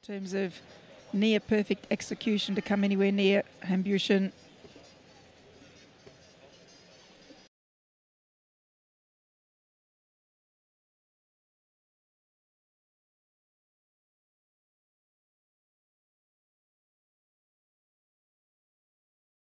terms of near perfect execution to come anywhere near Hambushan